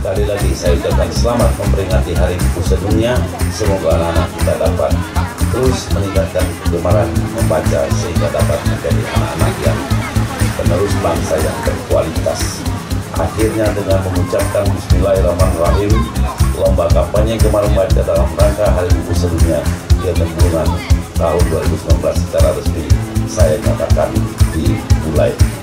Sekali lagi saya ucapkan selamat memperingati Hari Buku Sedunia. Semoga anak-anak kita dapat terus meningkatkan kegemaran membaca sehingga dapat menjadi anak-anak yang penerus bangsa yang berkualitas. Akhirnya dengan mengucapkan Bismillahirrahmanirrahim, lomba kampanye Gemar Membaca dalam rangka Hari Buku Sedunia Kegiatan Bulan tahun 2019 secara resmi saya nyatakan dimulai.